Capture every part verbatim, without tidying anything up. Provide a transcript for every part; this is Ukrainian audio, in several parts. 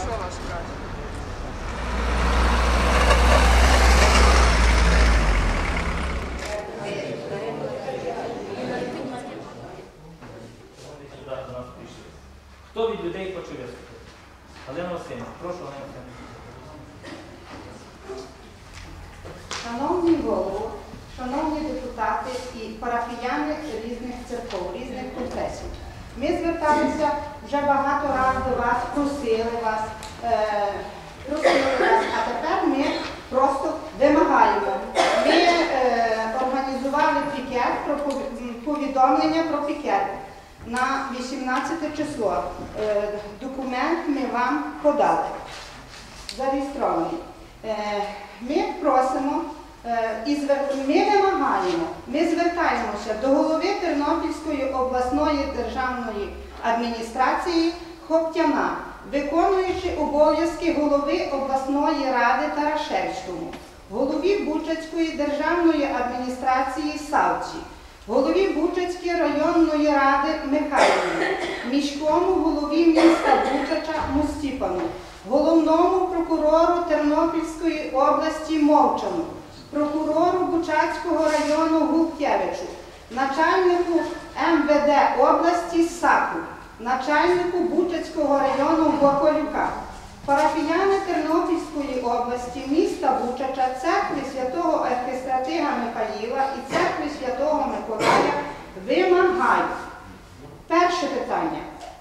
що вас каже? Хто від людей хоче виступити? Галина Васильівна, прошу, Галина Васильівна. Шановні голови, шановні депутати і парафіяни різних церков, різних конфесій, ми зверталися вже багато разів до вас, просили вас, е, просили вас, а тепер ми просто вимагаємо. Ми е, організували пікет, про повідомлення про пікет на вісімнадцяте число. Е, документ ми вам подали, зареєстрований. Е, ми просимо, і ми вимагаємо, ми звертаємося до голови Тернопільської обласної державної адміністрації Хоптяна, виконуючи обов'язки голови обласної ради Тарашевському, голові Бучацької державної адміністрації Савці, голові Бучацької районної ради Михайлові, міському голові міста Бучача Мустіпану, головному прокурору Тернопільської області Мовчану, прокурору Бучацького району Гулкевичу, начальнику ем ве де області Саку, начальнику Бучацького району Боколюка, парафіяни Тернопільської області, міста Бучача, церкви святого архистратига Михаїла і церкви святого Миколая вимагають. Перше питання.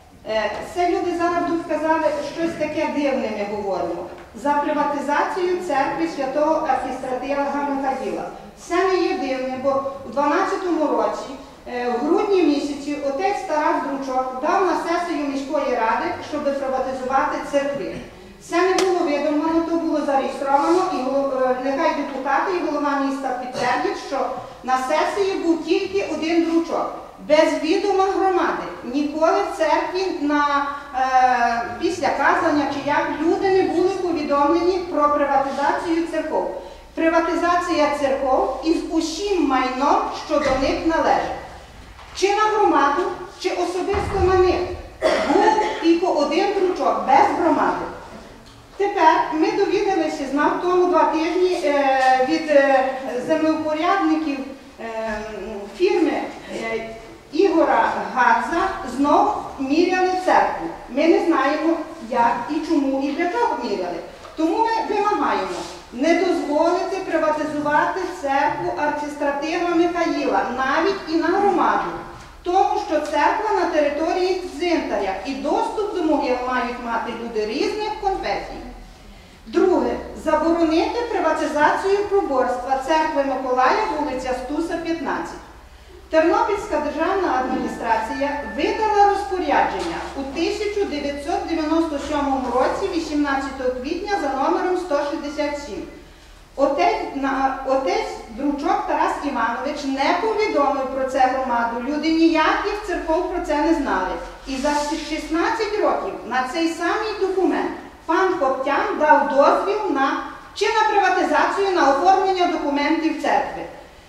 Це люди зараз тут казали, щось таке дивне ми говоримо. За приватизацію церкви святого архистратига Михаїла. Це не є дивне, бо у дванадцятому році, в грудні місяці, отець Тарас Дручок дав на сесію міської ради, щоб приватизувати церкви. Це не було видумано, то було зареєстровано, і нехай депутати і голова міста підтвердять, що на сесії був тільки один Дручок. Без відома громади. Ніколи в церкві на, е, після казання чи як люди не були повідомлені про приватизацію церков. Приватизація церков із усім майном, що до них належить. Чи на громаду, чи особисто на них. Був тільки один Дручок, без громади. Тепер ми довідалися, знав тому два тижні е, від е, землеупорядників е, фірми е, Ігора Гадза знов міряли церкву. Ми не знаємо, як і чому, і для чого міряли. Тому ми вимагаємо не дозволити приватизувати церкву архистратига Михаїла, навіть і на громаду. Тому що церква на території Дзинтаря і доступ до могил мають мати люди різних конфесій. Друге. Заборонити приватизацію поборства церкви Миколая, вулиця Стуса, п'ятнадцять. Тернопільська державна адміністрація видала розпорядження у тисяча дев'ятсот дев'яносто сьомому році, вісімнадцятого квітня, за номером сто шістдесят сім. Отець, на, отець Дручок Тарас Іванович не повідомив про це громаду. Люди ніяких церков про це не знали. І за шістнадцять років на цей самий документ пан Хоптян дав дозвіл на, чи на приватизацію, на оформлення документів церкви.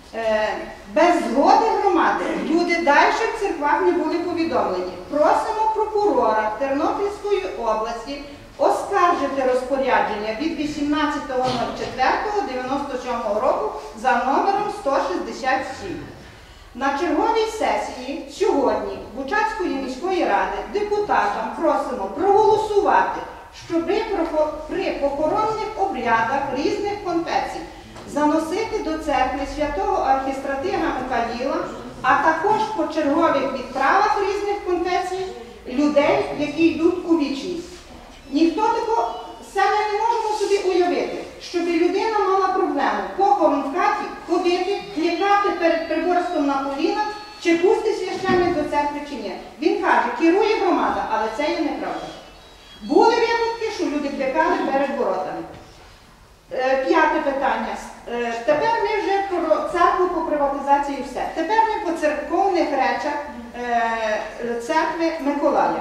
Без згоди громади люди далі в церквах не були повідомлені. Просимо прокурора Тернопільської області оскаржити розпорядження від вісімнадцятого четвертого дев'яносто сьомого року за номером сто шістдесят сім. На черговій сесії сьогодні Бучацької міської ради депутатам просимо проголосувати, щоб при похоронних обрядах різних конфесій заносити до церкви святого архистратига Михаїла, а також по чергових відправах різних конфесій людей, які йдуть у вічність. Ніхто такого саме не можемо собі уявити, щоб людина мала проблему похорон в хаті, ходити, клікати перед приборством на колінах, чи пустить священник до церкви, чи ні. Він каже, керує громада, але це є неправда. Були випадки, що люди клікали перед воротами. П'яте питання. Тепер ми вже про церкву, по приватизації все. Тепер ми по церковних речах церкви Миколая.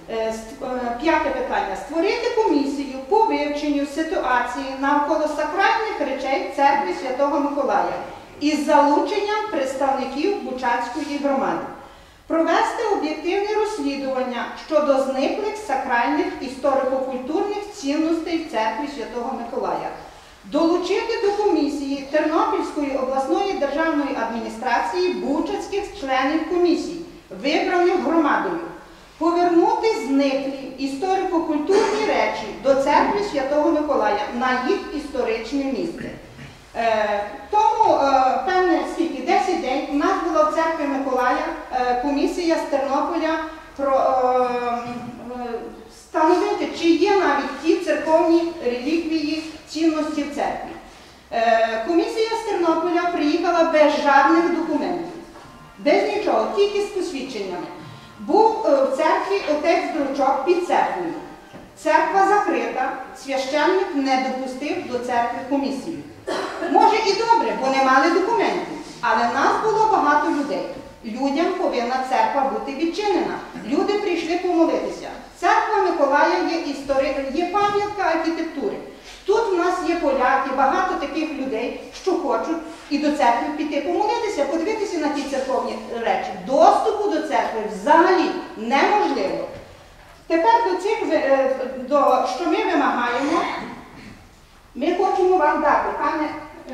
П'яте питання. Створити комісію по вивченню ситуації навколо сакральних речей церкви Святого Миколая із залученням представників Бучацької громади. Провести об'єктивне розслідування щодо зниклих сакральних історико-культурних цінностей в церкві Святого Миколая. Долучити до комісії Тернопільської обласної державної адміністрації бучацьких членів комісії, вибраних громадою. Повернути зниклі історико-культурні речі до церкви Святого Миколая на їх історичне місце. Е, тому, е, певне, скільки, десять день у нас була в церкві Миколая е, комісія з Тернополя про е, е, встановити, чи є навіть ті церковні реліквії цінності в церкві. Е, комісія з Тернополя приїхала без жодних документів, без нічого, тільки з посвідченнями. Був е, в церкві отець Дручок під церквою. Церква закрита, священник не допустив до церкви комісію. Може і добре, бо не мали документів, але нас було багато людей. Людям повинна церква бути відчинена. Люди прийшли помолитися. Церква Миколая є історія, є пам'ятка архітектури. Тут в нас є поляки, багато таких людей, що хочуть і до церкви піти помолитися, подивитися на ті церковні речі. Доступу до церкви взагалі неможливо. Тепер до цих, до, що ми вимагаємо, ми хочемо вам дати, пане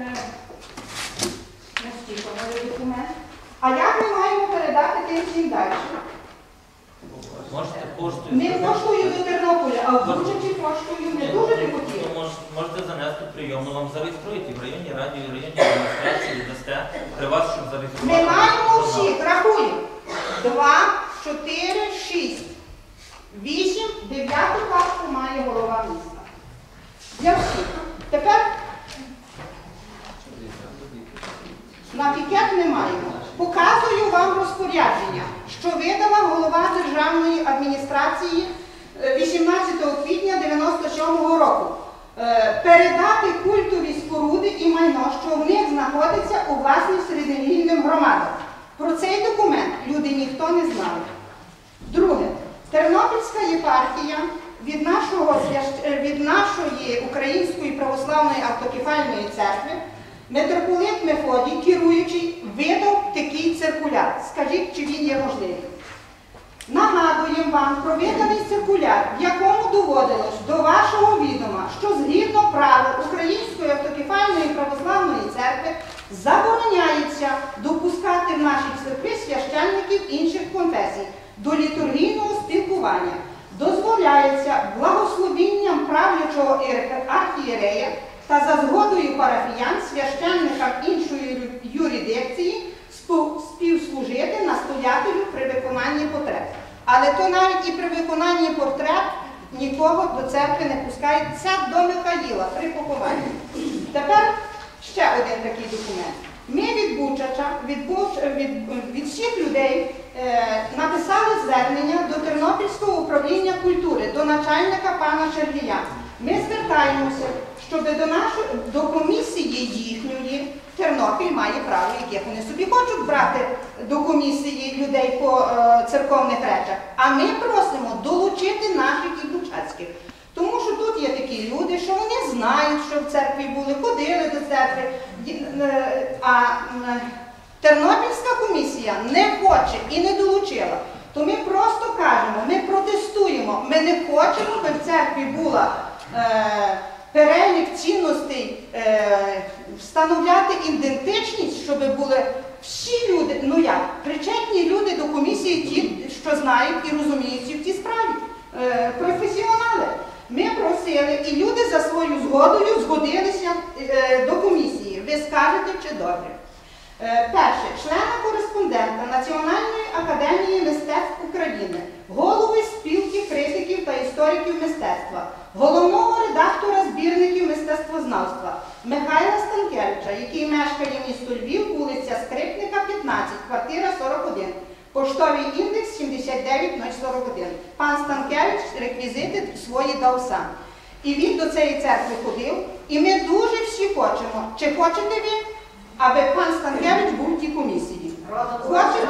Настіковий документ, а як ми маємо передати тим всім далі? Можете поштою. Не поштою до Тернополя, а в Бучачі поштою не дуже не хотіли. Можете занести прийомну, вам зареєструють і в районній раді, і в районній адміністрації, дасте при вас, щоб зареєструвати. Ми маємо всіх, рахуємо. Два, чотири, шість, вісім, дев'яту папку має голова міста. Для всіх. Тепер на пікет не маємо. Показую вам розпорядження, що видала голова Державної адміністрації вісімнадцятого квітня дев'яносто сьомого року. Передати культові споруди і майно, що в них знаходиться у власність релігійним громадам. Про цей документ люди ніхто не знали. Друге. Тернопільська єпархія від, нашого, від нашої Української православної автокефальної церкви митрополит Мефодій, керуючий, видав такий циркуляр. Скажіть, чи він є можливий? Нагадуємо вам про виданий циркуляр, в якому доводилось до вашого відома, що згідно правил Української автокефальної православної церкви забороняється допускати в нашій церкві священників інших конфесій до літургійного спілкування. Дозволяється благословінням правлячого архієрея та за згодою парафіян священникам іншої юрисдикції співслужити настоятелю при виконанні потреб. Але то навіть і при виконанні потреб нікого до церкви не пускають. Це до Михаїла при похованні. Тепер ще один такий документ. Ми від Бучача, від, Буч, від, від всіх людей е, написали звернення до Тернопільського управління культури, до начальника пана Шергія. Ми звертаємося, щоб до, нашої, до комісії їхньої, Тернопіль має право, яке вони собі хочуть брати до комісії людей по е, церковних речах. А ми просимо долучити наших і бучацьких. Тому що тут є такі люди, що вони знають, що в церкві були, ходили до церкви. А Тернопільська комісія не хоче і не долучила. То ми просто кажемо, ми протестуємо, ми не хочемо, щоб в церкві була е, перелік цінностей, е, встановляти ідентичність, щоб були всі люди, ну як, причетні люди до комісії, ті, що знають і розуміються в тій справі, е, професіонали. Ми просили, і люди за свою згодою згодилися е, до комісії. Ви скажете, чи добре. Е, перше, члена-кореспондента Національної академії мистецтв України, голови спілки критиків та істориків мистецтва, головного редактора збірників мистецтвознавства Михайла Станкевича, який мешкає місто Львів, вулиця Скрипника, п'ятнадцять, квартира сорок один. Поштовий індекс сімдесят дев'ять нуль сорок один. Пан Станкевич реквізити свої дав сам. І він до цієї церкви ходив. І ми дуже всі хочемо. Чи хочете ви, аби пан Станкевич був в тій комісії? Хочете?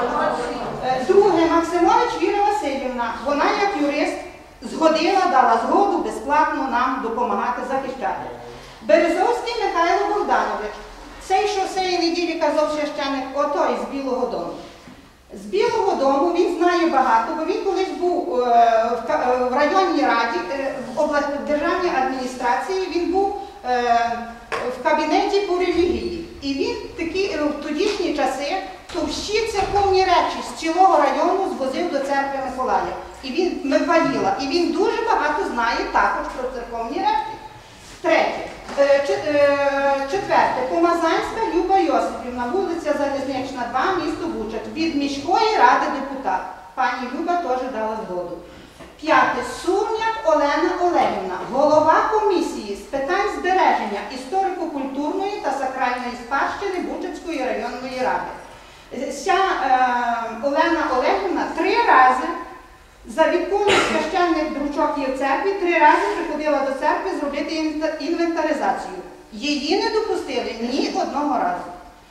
Друге, Максимович Віра Васильівна, вона як юрист згодила, дала згоду безплатно нам допомагати захищати. Березовський Михайло Богданович, цей, що цієї неділі казав священник, отой з Білого Дому. З Білого Дому він знає багато, бо він колись був е, в, ка- в районній раді, е, в, область, в державній адміністрації, він був е, в кабінеті по релігії. І він такі, е, в тодішні часи товщі церковні речі з цілого району звозив до церкви Миколая. І він Михаїла. І він дуже багато знає також про церковні речі. Третє. Е, чет- е, Четверте. Помазанська Люба Йосипівна, вулиця Залізнична, два, місто Бучач. Від міської ради депутат. Пані Люба теж дала згоду. П'яте. Сурняк Олена Олегівна, голова комісії з питань збереження історико-культурної та сакральної спадщини Бучацької районної ради. Ця е, Олена Олегівна три рази за відколи священник Дручок є в церкві, три рази приходила до церкви зробити інвентаризацію. Її не допустили ні одного разу.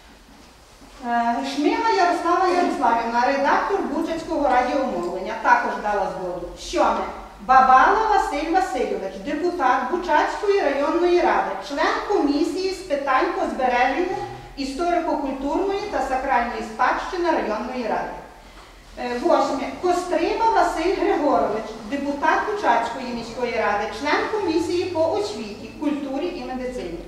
Е, Шмига Ярослава Ярославівна, редактор Бучацького радіомовлення, також дала згоду. Сьоме. Бабала Василь Васильович, депутат Бучацької районної ради, член комісії з питань по збереженню історико-культурної та сакральної спадщини районної ради. Восьме. Костриба Василь Григорович, депутат Бучацької міської ради, член комісії по освіті, культурі і медицині.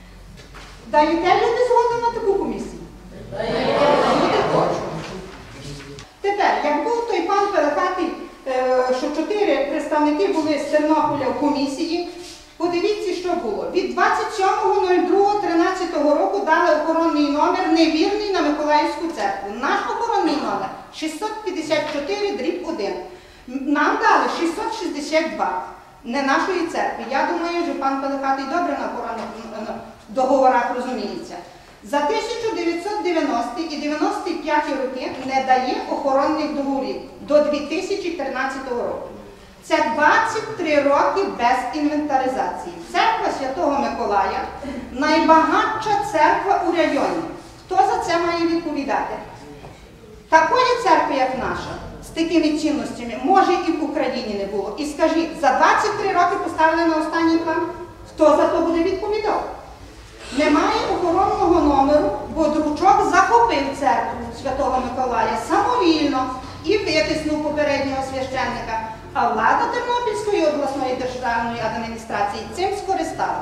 Даєте люди згоду на таку комісію? Люди хочуть. Тепер, як був той пан Пелехатий, що чотири представники були з Тернополя в комісії, подивіться, що було. Від двадцять сьомого другого тринадцятого року дали охоронний номер невірний на Миколаївську церкву. Наш охоронний номер шістсот п'ятдесят чотири дріб один. Нам дали шістсот шістдесят два. Не нашої церкви. Я думаю, що пан Пелехатий добре на охоронних договорах розуміється. За тисяча дев'ятсот дев'яностий і дев'яносто п'ятий роки не дає охоронних договорів до дві тисячі тринадцятого року. Це двадцять три роки без інвентаризації. Церква Святого Миколая – найбагатша церква у районі. Хто за це має відповідати? Такої церкви, як наша, з такими цінностями, може і в Україні не було. І скажіть, за двадцять три роки поставили на останній план, хто за то буде відповідати? Немає охоронного номеру, бо Дручок захопив церкву Святого Миколая самовільно і витиснув попереднього священника. А влада Тернопільської обласної державної адміністрації цим скористала.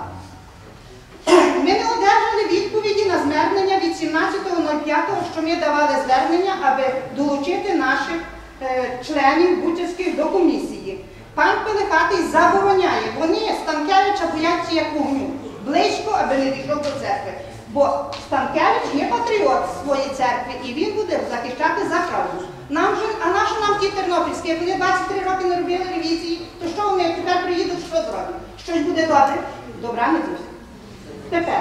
Ми не одержали відповіді на звернення від сімнадцятого п'ятого, що ми давали звернення, аби долучити наших е, членів Бучацьких до комісії. Пан Пелехатий забороняє. Вони Станкевича бояться як вогню. Близько, аби не дійшов до церкви. Бо Станкевич є патріот своєї церкви і він буде захищати за правду. Нам же, а нащо нам ті тернопільські? Як вони двадцять три роки не робили ревізії, то що вони тепер приїдуть, що зроблять? Щось буде добре? Добра не буде. Тепер.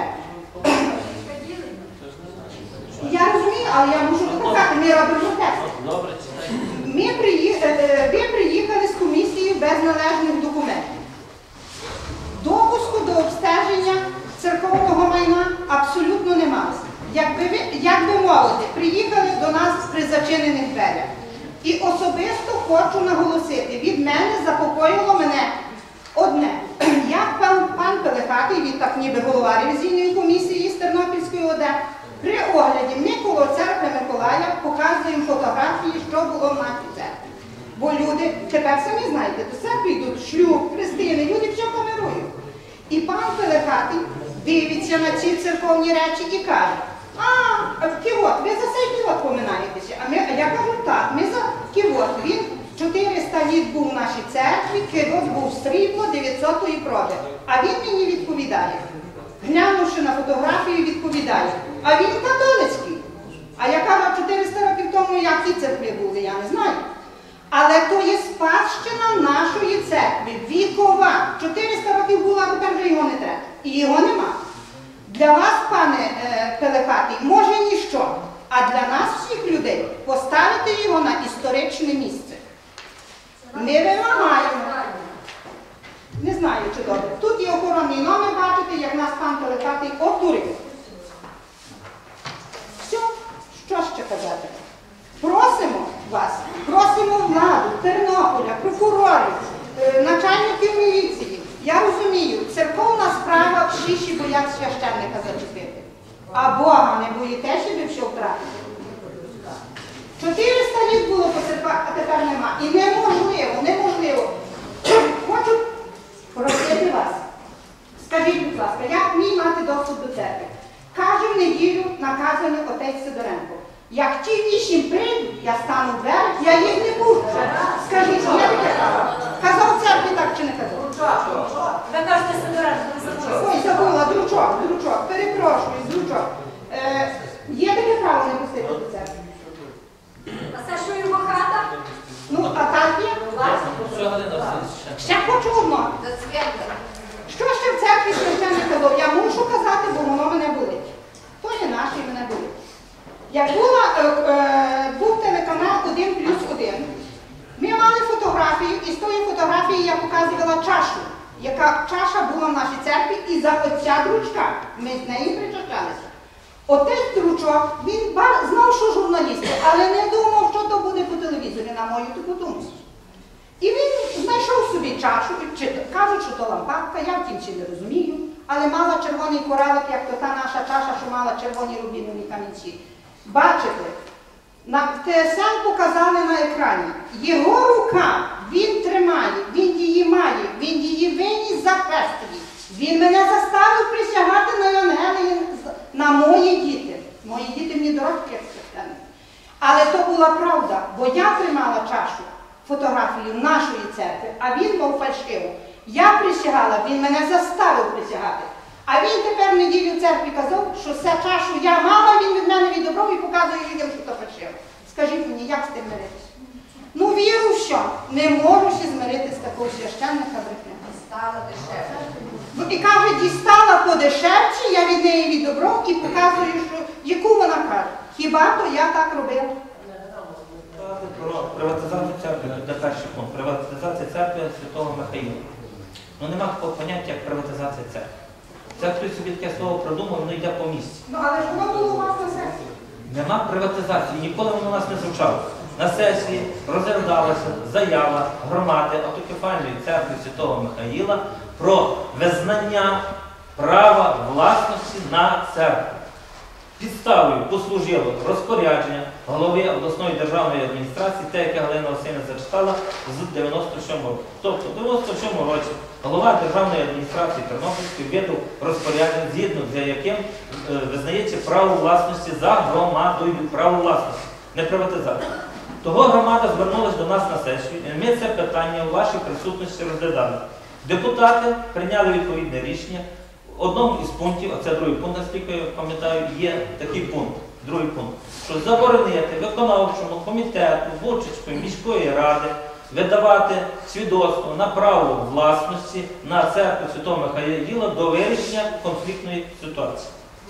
Я розумію, але я можу доказати, ми робимо тест. Ми приїхали, ви приїхали з комісії без належних документів. Допуску до обстеження церковного майна абсолютно немає. Якби ви, як би мовити, приїхали до нас при зачинених дверях. І особисто хочу наголосити, від мене запокоїло мене одне. Як пан, пан Пелехатий, він так ніби голова ревізійної комісії з Тернопільської ОД, при огляді ми коло церкви Миколая показуємо фотографії, що було в нашій церкві. Бо люди, тепер самі знаєте, до церкви йдуть шлюб, хрестини, люди все камерують. І пан Пелехатий дивиться на ці церковні речі і каже: а, ківот, ви за цей ківот поминаєтеся. А, ми, а я кажу, так, ми за ківот. Він чотириста літ був в нашій церкві, ківот був срібло дев'ятсотої проби. А він мені відповідає, глянувши на фотографію, відповідає, а він католицький. А я кажу, чотириста років тому, як ті церкви були, я не знаю. Але то є спадщина нашої церкви, вікова. чотириста років було, а тепер вже його не треба. І його нема. Для вас, пане е, Пелехатий, може ніщо, а для нас всіх людей поставити його на історичне місце. Ми вимагаємо. Не знаю, чи добре. Тут є охоронний номер, бачите, як нас пан Пелехатий обдурив. Все, що ще казати? Просимо вас, просимо владу, Тернополя, прокурорів, е, начальників міліції. Я розумію, церковна справа, всі ще боять священника зачепити. А Бога не боїтеся, ви все втратите. чотириста літ було по церквах, а тепер нема. І неможливо, неможливо. Хочу просити вас. Скажіть, будь ласка, як мій мати доступ до церкви? Каже в неділю наказаний отець Сидоренко. Як ті вісім прийдуть, я стану в двері, я їх не буду. Скажіть, що я таке казав? Казав в церкві так чи не казав? Ви кажете Сидоренко, ви забули. Ой, забула, дручок, дручок, перепрошую, дручок. Е, є таке право не пустити до церкви? А це що його хата? Ну, а так є? Що Галина Васильівна? Ще хочу одно. Що ще в церкві священник казав? Я мушу казати, бо воно мене болить. То є наше і мене болить. Як була, е, е, був телеканал один плюс один, ми мали фотографію, і з тої фотографії я показувала чашу, яка чаша була в нашій церкві, і за отця Дручка. Ми з нею причащалися. Отець Дручок, він ба- знав, що журналісти, але не думав, що то буде по телевізорі, на мою таку думку. І він знайшов собі чашу, чи, кажуть, що то лампадка, я втім ще не розумію, але мала червоний коралик, як то та наша чаша, що мала червоні рубінові камінці. Бачите, на Те Ес Ем показали на екрані. Його рука, він тримає, він її має, він її виніс за хрестові. Він мене заставив присягати на Євангелії на мої діти. Мої діти мені дорогі, як священник. Але то була правда, бо я тримала чашу, фотографію нашої церкви, а він мав фальшиву. Я присягала, він мене заставив присягати. А він тепер в неділю в церкві казав, що все чашу я мала, він від мене відобрав і показує людям, що то фальшиво. Скажіть мені, як з тим миритися? Ну віру в що? Не можу ще змиритися з такого священника брехня. Стало дешевше. І каже, дістала подешевше, я від неї відобрав і показую, що яку вона каже. Хіба то я так робила? Про приватизацію церкви, де перший пункт. Приватизація церкви Святого Михаїла. Ну нема такого поняття, як приватизація церкви. Це хтось собі таке слово придумав, воно йде по місці. Ну але ж воно було у вас на сесії. Нема приватизації, ніколи воно у нас не звучало. На сесії розглядалася заява громади автокефальної церкви Святого Михаїла про визнання права власності на церкву. Підставою послужило розпорядження голови обласної державної адміністрації, те, яке Галина Васильівна зачитала, з дев'яносто сьомого року. Тобто в дев'яносто сьомому році голова державної адміністрації Тернопільської видав розпорядження, згідно з яким е, визнається право власності за громадою, право власності, не приватизація. Того громада звернулася до нас на сесію, і ми це питання у вашій присутності розглядали. Депутати прийняли відповідне рішення. В одному із пунктів, а це другий пункт, наскільки я пам'ятаю, є такий пункт, другий пункт, що заборонити виконавчому комітету Бучицької міської ради видавати свідоцтво на право власності на церкву Святого Михаїла до вирішення конфліктної ситуації.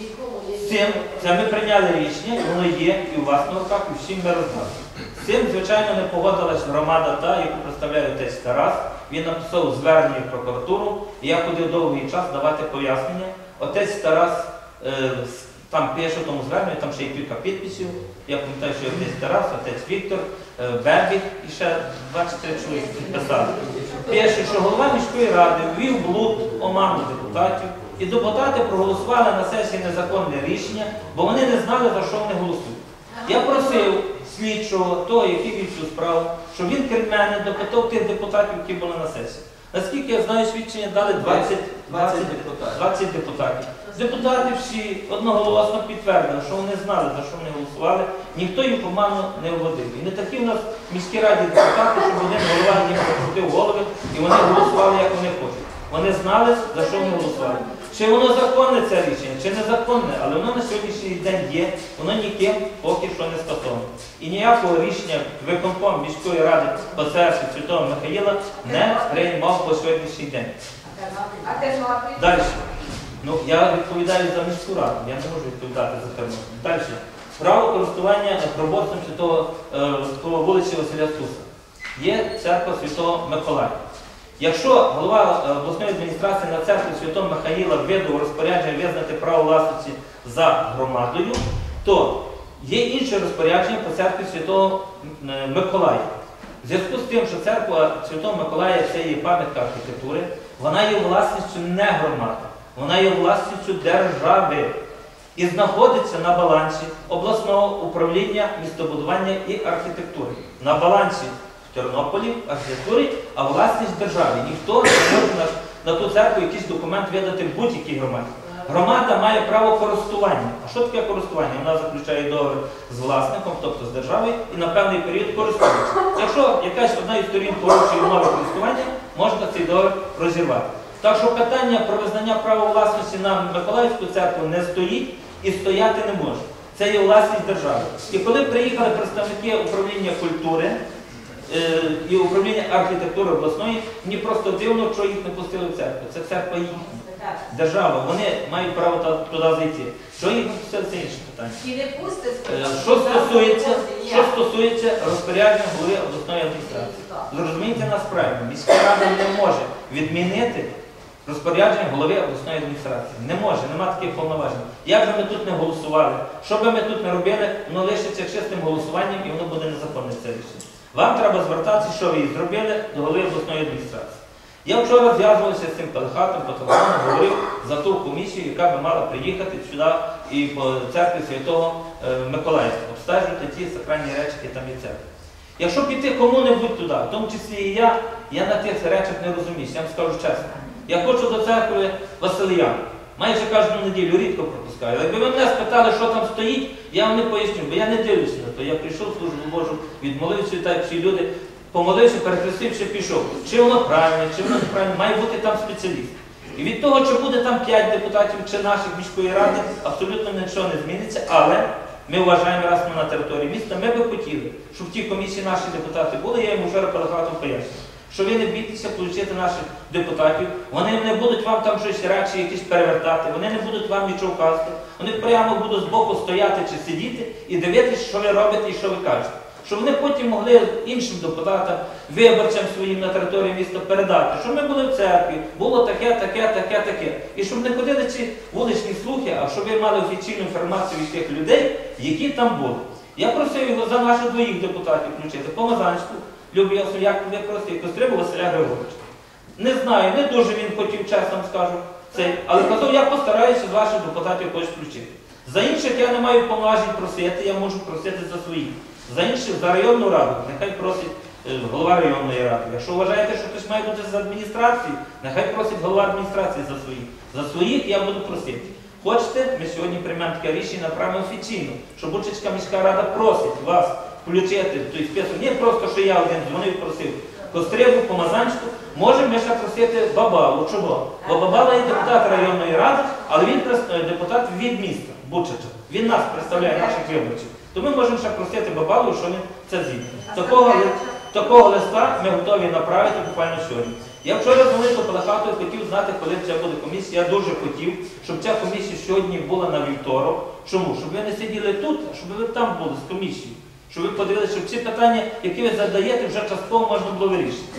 З цим, це ми прийняли рішення, і воно є і у вас на руках, і всім ми роздали. З цим, звичайно, не погодилась громада та, яку представляє отець Тарас. Він написав звернення в прокуратуру, і я ходив довгий час давати пояснення. Отець Тарас е, там пише в тому зверненні, там ще є кілька підписів. Я пам'ятаю, що отець Тарас, отець Віктор, е, Бебік і ще двадцять три чоловіки підписали. Пише, що голова міської ради ввів блуд, оману депутатів, і депутати проголосували на сесії незаконне рішення, бо вони не знали, за що вони голосують. Я просив слідчого, того, який вів цю справу, щоб він крім мене допитав тих депутатів, які були на сесії. Наскільки я знаю, свідчення дали двадцять, двадцять, двадцять депутатів. Депутати всі одноголосно підтвердили, що вони знали, за що вони голосували, ніхто їх обману не вводив. І не такі в нас в міській раді депутати, щоб один голова їм прокрутив голови, і вони голосували, як вони хочуть. Вони знали, за що вони голосували. Чи воно законне це рішення, чи незаконне, але воно на сьогоднішній день є, воно ніким поки що не скасоване. І ніякого рішення виконком міської ради по церкві Святого Михаїла не приймав по сьогоднішній день. А Тернопіль? Далі. Ну, я відповідаю за міську раду, я не можу відповідати за Тернопіль. Далі. Право користування проборцем Святого по вулиці Василя Стуса. Є церква Святого Миколая. Якщо голова обласної адміністрації на церкву Святого Михаїла видав розпорядження визнати право власності за громадою, то є інше розпорядження по церкві Святого Миколая. В зв'язку з тим, що церква Святого Миколая це є пам'ятка архітектури, вона є власністю не громади, вона є власністю держави. і знаходиться на балансі обласного управління містобудування і архітектури. На балансі в Тернополі архітектури, а власність держави. Ніхто не може на, на ту церкву якийсь документ видати в будь-якій громаді. Громада має право користування. А що таке користування? Вона заключає договір з власником, тобто з державою, і на певний період користується. Якщо якась одна із сторін порушує умови користування, можна цей договір розірвати. Так що питання про визнання права власності на Миколаївську церкву не стоїть і стояти не може. Це є власність держави. І коли приїхали представники управління культури е, і управління архітектури обласної, мені просто дивно, що їх не пустили в церкву. Це церква їхня. Держава, вони мають право туди зайти. Що їх не пустили, це інше питання. І не пустить. Е, що стосується, що стосується розпорядження голови обласної адміністрації. Зрозумійте нас правильно, міська рада не може відмінити розпорядження голови обласної адміністрації. Не може, нема таких повноважень. Як би ми тут не голосували, що би ми тут не робили, воно лишиться чистим голосуванням і воно буде незаконне це рішення. Вам треба звертатися, що ви зробили, до голови обласної адміністрації. Я вчора зв'язувався з цим Пелехатом, по телефону говорив за ту комісію, яка би мала приїхати сюди і по церкві Святого Миколаївського, обстежувати ті сакральні речі, які там є церкви. Якщо піти кому-небудь туди, в тому числі і я, я на тих речах не розуміюся, я вам скажу чесно. Я хочу до церкви Василиян. Майже кожну неділю рідко пропускаю. Якби ви мене спитали, що там стоїть, я вам не поясню, бо я не дивлюся на то. Я прийшов в службу Божу, відмолився, так всі люди, помолився, перехрестився, пішов. Чи воно правильно, чи воно неправильно, має бути там спеціаліст. І від того, чи буде там п'ять депутатів, чи наших міської ради, абсолютно нічого не зміниться, але ми вважаємо, раз ми на території міста, ми би хотіли, щоб в тій комісії наші депутати були, я йому вчора Пелехату пояснював. Що ви не бійтеся отримати наших депутатів, вони не будуть вам там щось речі якісь перевертати, вони не будуть вам нічого вказувати, вони прямо будуть збоку стояти чи сидіти і дивитися, що ви робите і що ви кажете. Щоб вони потім могли іншим депутатам, виборцям своїм на території міста передати, що ми були в церкві, було таке, таке, таке, таке. І щоб не ходили ці вуличні слухи, а щоб ви мали офіційну інформацію від тих людей, які там були. Я просив його за наших двоїх депутатів включити, Помазанську, Любі Яковлеві просив, і Кострибу Василя Григоровича. Не знаю, не дуже він хотів, чесно скажу, цей, але казав, я постараюся з ваших депутатів когось включити. За інших я не маю повноважень просити, я можу просити за своїх. За інших, за районну раду, нехай просить е, голова районної ради. Якщо вважаєте, що хтось має бути з адміністрації, нехай просить голова адміністрації за своїх. За своїх я буду просити. Хочете, ми сьогодні приймемо таке рішення направимо офіційно, що Бучацька міська рада просить вас включити в той список. Не просто, що я один дзвонив, просив Кострибу, Помазанську, можемо ми ще просити Бабалу. Чого? Бо Бабала є депутат районної ради, але він депутат від міста, Бучача. Він нас представляє, наших виборців. То ми можемо ще просити Бабалу, що він це згідно. Такого, такого листа ми готові направити буквально сьогодні. Я вчора дзвонив до Пелехату і хотів знати, коли ця буде комісія. Я дуже хотів, щоб ця комісія сьогодні була на вівторок. Чому? Щоб ви не сиділи тут, а щоб ви там були з комісією. Щоб ви подивилися, щоб ці питання, які ви задаєте, вже частково можна було вирішити.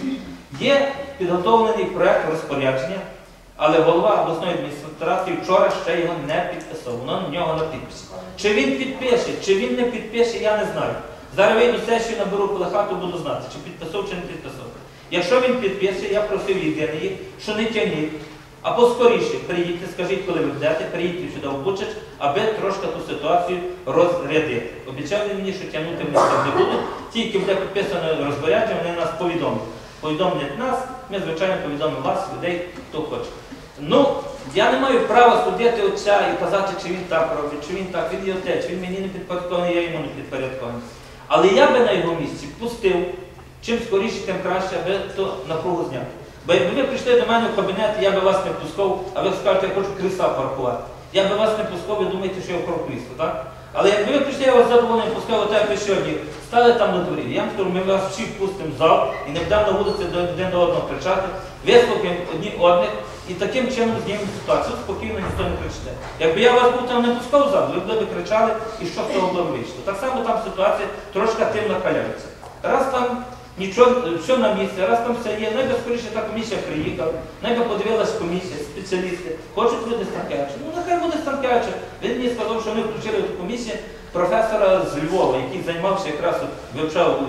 Є підготовлений проєкт розпорядження, але голова обласної адміністрації вчора ще його не підписав. Воно на нього на підписі. Чи він підпише, чи він не підпише, я не знаю. Зараз вийду сесію, наберу Пелехату, буду знати, чи підписав, чи не підписав. Якщо він підпише, я просив єдиний, що не тягніть, а поскоріше приїдьте, скажіть, коли ви будете, приїдьте сюди в Бучач, аби трошки ту ситуацію розрядити. Обіцяли мені, що тягнути вони не будуть, тільки буде підписане розпорядження, вони нас повідомлять. Повідомлять нас, ми, звичайно, повідомимо вас, людей, хто хоче. Ну, я не маю права судити отця і казати, чи він так робить, чи він так, він є отець, він мені не підпорядкований, я йому не підпорядкований. Але я би на його місці пустив, чим скоріше, тим краще, аби ту напругу зняти. Бо якби ви прийшли до мене в кабінет, я би вас не пускав, а ви скажете, я хочу крісла паркувати. Я би вас не пускав, ви думаєте, що я вкрав крісло, так? Але якби ви прийшли, я вас задоволений пускав, отак ви сьогодні стали там на дворі. Я вам скажу, ми вас всіх пустимо в зал і не будемо на вулиці один до одного кричати, вислухаємо одні одних і таким чином знімемо ситуацію. Спокійно, ніхто не кричите. Якби я вас був там не пускав в зал, ви б кричали і що з того було вийшло. Так само там ситуація трошки тим накаляється. Раз там нічого, все на місці, раз там все є, найби скоріше та комісія приїхала, найби подивилась комісія, спеціалісти, хочуть люди Станкевича. Ну нехай буде Станкевича. Він мені сказав, що вони включили в комісію професора з Львова, який займався якраз, вивчав історію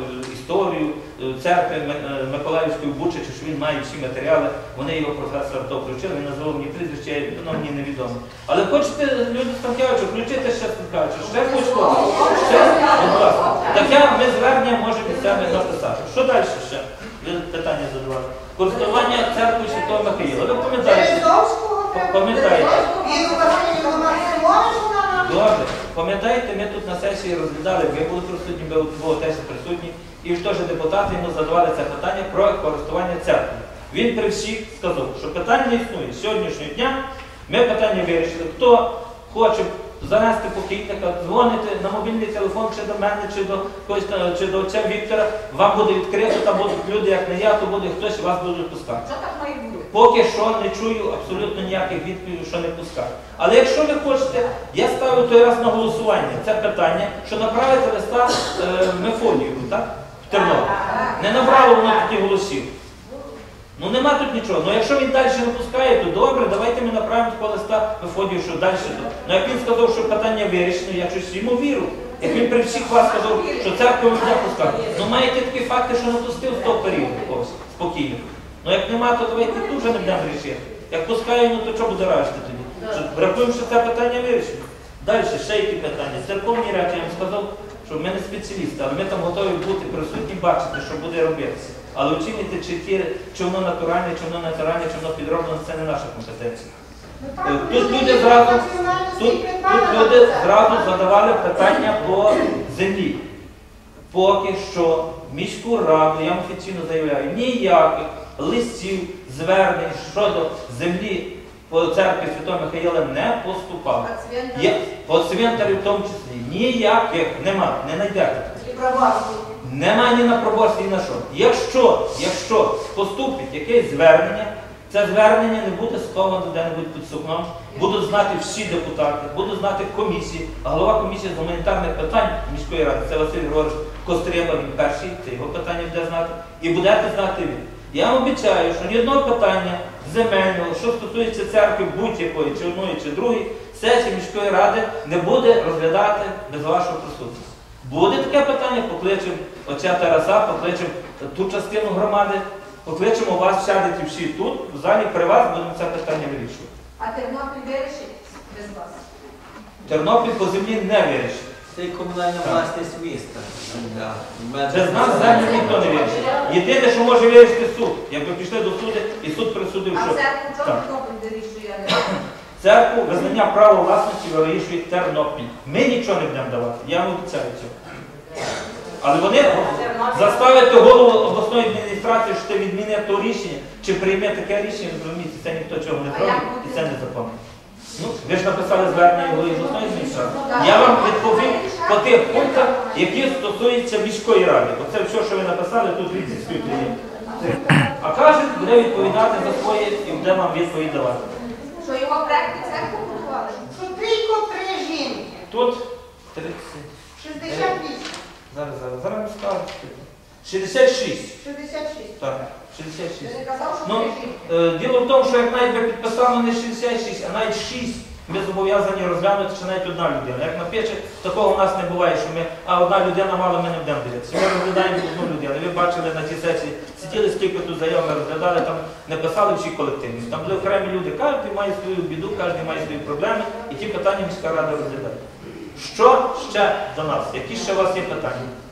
історію е, церкви М- е, Миколаївської Бучачі, що він має всі матеріали, вони його професор то включили, він назвав мені прізвище, воно мені невідомо. Але хочете, люди Станкевича, включити ще Станкевича, ще хоч когось. Ще, будь ласка. Таке ми звернення можемо місцями написати. Що далі ще? Ви питання задавали. Користування церкви Святого Михаїла. Ви пам'ятаєте? Березовського треба. Пам'ятаєте? І Івана Максимовича. Добре. Пам'ятаєте, ми тут на сесії розглядали, ви були присутні, ви були теж присутні, і ж теж депутати йому задавали це питання про користування церкви. Він при всіх сказав, що питання не існує. З сьогоднішнього дня ми питання вирішили. Хто хоче занести покійника, дзвоните на мобільний телефон чи до мене, чи до когось, чи до отця Віктора, вам буде відкрито, там будуть люди, як не я, то буде хтось, вас буде пускати. Що так має бути? Поки що не чую абсолютно ніяких відповідей, що не пускають. Але якщо ви хочете, я ставлю той раз на голосування це питання, що направити листа е, Мефодієву, так? В Тернопіль. Не набрало воно тоді голосів. Ну нема тут нічого. Ну якщо він далі не пускає, то добре, давайте ми направимо такого листа Мефодію, що далі. Ну як він сказав, що питання вирішено, я щось йому вірю. Як він при всіх вас сказав, що церкву не пускати. Ну маєте такі факти, що не пустив з того періоду когось спокійно. Ну як нема, то давайте тут вже не будемо рішити. Як пускає, ну то що буде решти тоді? Що, рахуємо, що це питання вирішено. Далі, ще які питання. Церковні речі, я вам сказав, що ми не спеціалісти, але ми там готові бути присутні, бачити, що буде робитися. Але оцінити, чи, ті, чи воно натуральне, чи воно натуральне, чи воно підроблено, це не наша компетенція. Тут люди зразу, тут, тут люди зразу задавали питання по землі. Поки що в міську раду, я вам офіційно заявляю, ніяких листів, звернень щодо землі по церкві Святого Михаїла не поступало. Є, по цвинтарі в тому числі. Ніяких нема, не знайдете. І права. Немає ні на проборстві, ні на що. Якщо, якщо поступить якесь звернення, це звернення не буде сховано де-небудь під сукном, будуть знати всі депутати, будуть знати комісії, а голова комісії з гуманітарних питань міської ради, це Василь Григорович Кострєба, він перший, це його питання буде знати, і будете знати ви. Я вам обіцяю, що ні одного питання земельного, що стосується церкви будь-якої, чи одної, чи другої, сесія міської ради не буде розглядати без вашого присутності. Буде таке питання, покличемо отця Тараса, покличемо ту частину громади, покличемо вас, сядете всі тут, в залі при вас будемо це питання вирішувати. А Тернопіль вирішить без вас? Тернопіль по землі не вирішить. Це і комунальна власність міста. Без нас землю ніхто не вирішить. Єдине, що може вирішити суд. Якби пішли до суду і суд присудив, А що церкву чого Так. Тернопіль вирішує? а не ви? церкву визнання права власності вирішує Тернопіль. Ми нічого не будемо давати, я вам обіцяю цього. Але вони заставити голову обласної адміністрації, що ти відміни то рішення, чи прийме таке рішення, розумієте, це ніхто цього не зробить і це не законно. Ну, ви ж написали звернення голови обласної адміністрації. Я вам відповім по тих пунктах, які стосуються міської ради. Оце все, що ви написали, тут відсутні є. А кажуть, буде відповідати за своє і буде вам відповідь давати. Що його проекти церкву будували? Що трійко три жінки. Тут тридцять. шістдесят вісім. Зараз, зараз, зараз не скажу. шістдесят шість. шістдесят шість. Так, шістдесят Ти шість. не казав, що Ну, три жінки? е, діло в тому, що як навіть ви підписали не шістдесят шість, а навіть шість, ми зобов'язані розглянути, що навіть одна людина. Як напише, такого у нас не буває, що ми, а одна людина мало, ми не будемо дивитися. Ми розглядаємо одну людину. Ви бачили на тій сесії, сиділи, скільки тут заяв ми розглядали, там не писали всі колективні. Там були окремі люди, кожен має свою біду, кожен має свої проблеми, і ті питання міська рада розглядає. Що ще до нас? Які ще у вас є питання?